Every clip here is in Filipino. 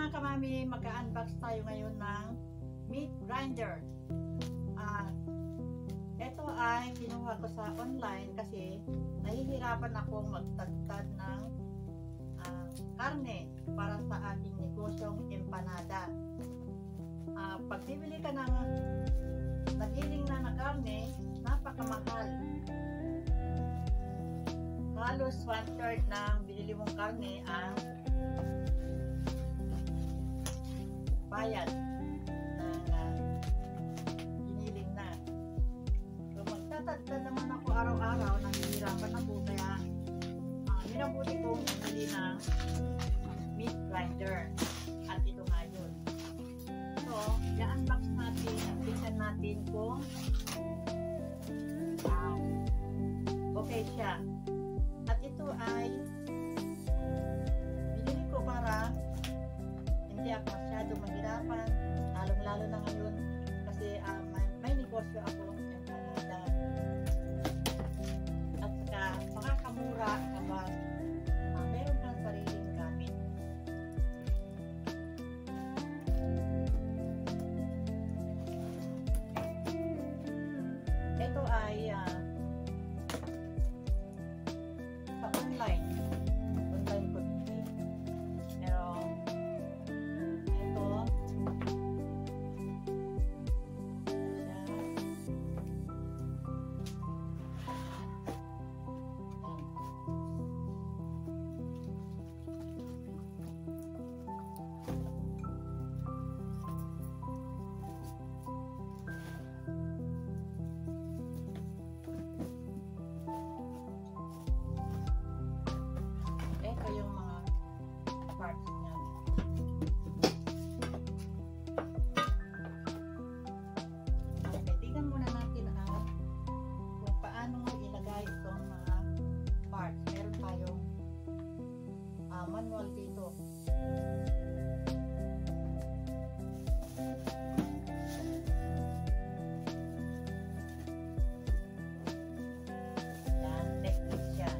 mga kamami, mag-unbox tayo ngayon ng meat grinder. Ito ay kinuha ko sa online kasi nahihirapan akong magtagtad ng karne para sa aking negosyong empanada. Pag bibili ka ng nagiling na karne, napakamahal. Halos 1/3 ng binili mong karne ang bayad ng giniling na. So magtatagtad naman ako araw-araw, nahihirapan ako kaya minabuti kong bumili ng meat grinder. At ito nga yun. So, i-unbox natin at tingnan natin kung okay siya. At ito ay binili ko para hindi ako masyado mahirapan, lalong-lalo na ngayon kasi may negosyo ako ng Canada. At saka makakamura kapag meron kang sariling gamit. Ito ay sa online ko bibili. Pero ito siya. Ito yung mga parts niya. Okay, tingnan muna natin kung paano ilagay itong mga parts. Meron tayong manual dito. Yan, technique siya.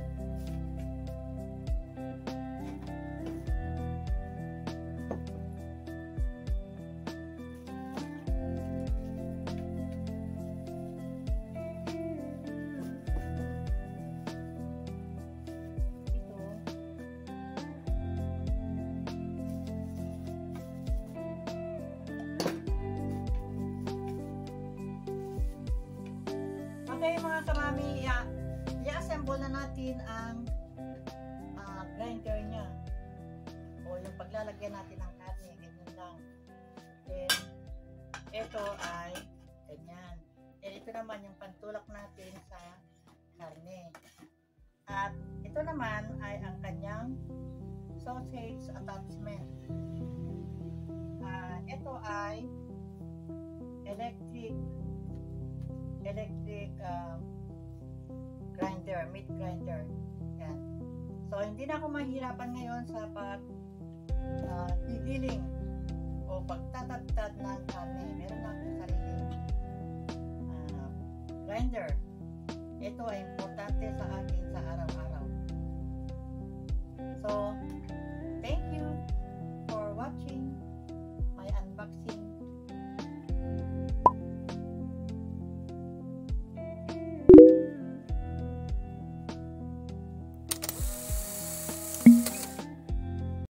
Okay mga kamami, i-assemble na natin ang grinder niya o yung paglalagyan natin ng karne, ganyan lang. Then ito ay ganyan. Then ito naman yung pantulak natin sa karne. At ito naman ay ang kanyang sausage attachment. Ito ay electric grinder, meat grinder. Yan. So, hindi na ako mahirapan ngayon sa gigiling o pagtatagtad ng karne. Meron na akong sariling grinder. Ito ay importante sa akin sa araw-araw. So,